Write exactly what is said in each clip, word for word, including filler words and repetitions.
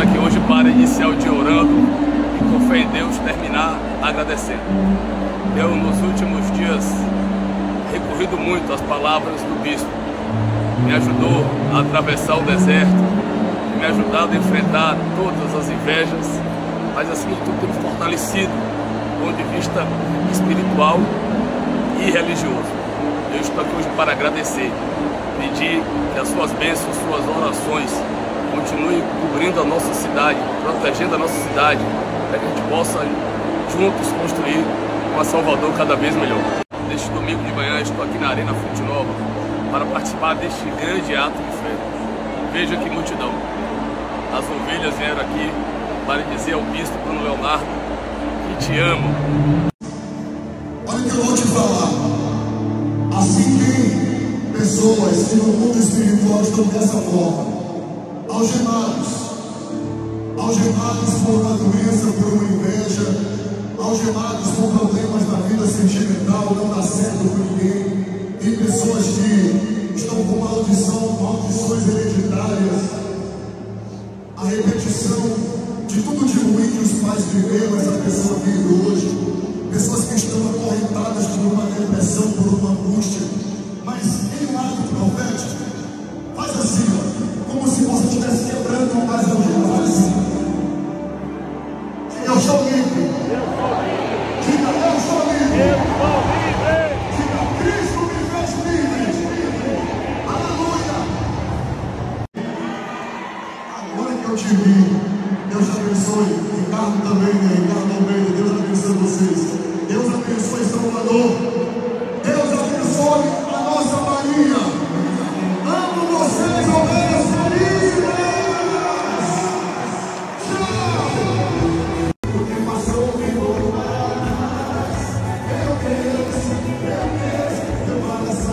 aqui hoje para iniciar o dia orando e com fé em Deus terminar agradecendo. Eu nos últimos dias recorrido muito às palavras do bispo. Me ajudou a atravessar o deserto, me ajudado a enfrentar todas as invejas, mas acima de tudo tem me fortalecido do ponto de vista espiritual e religioso. Eu estou aqui hoje para agradecer, pedir que as suas bênçãos, suas orações continuem cobrindo a nossa cidade, protegendo a nossa cidade, para que a gente possa juntos construir uma Salvador cada vez melhor. Neste domingo de manhã estou aqui na Arena Fonte Nova para participar deste grande ato de fé. Veja que multidão. As ovelhas vieram aqui para dizer ao bispo Bruno Leonardo que te amo. Olha o que eu vou te falar. Assim tem pessoas que no mundo espiritual estão dessa forma, algemados, algemados por uma doença, por uma inveja, algemados por problemas na vida sentimental, não dá certo com ninguém. Tem pessoas que estão com maldição, maldições hereditárias, a repetição de tudo de ruim que os pais viveram, essa pessoa vive hoje. Pessoas que estão acorrentadas por uma depressão, por uma angústia. Mas em um ato profético, faz assim, ó, como se você estivesse quebrando uma base algema, faz assim. Eu sou livre. Diga, eu sou livre. Eu sou livre. Diga, Cristo me fez livre. Aleluia. Agora que eu te vi, Deus abençoe. Ricardo também, né? Ricardo Almeida, Deus abençoe vocês. Deus abençoe Salvador. Deus abençoe a nossa Maria. Amo vocês, ovelhas felizes.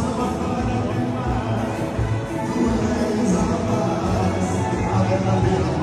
Tchau.